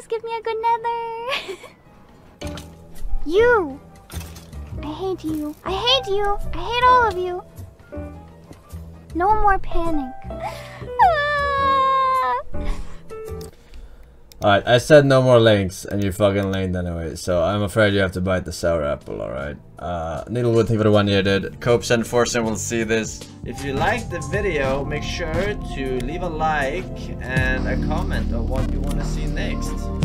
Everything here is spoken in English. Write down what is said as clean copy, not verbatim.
give me a good nether. You! I hate you. I hate you. I hate all of you. No more panic. Alright, I said no more links, and you fucking linked anyway, so I'm afraid you have to bite the sour apple, alright? Needlewood, thank you for the 1 year, dude. Copes and Forsen will see this. If you liked the video, make sure to leave a like and a comment of what you want to see next.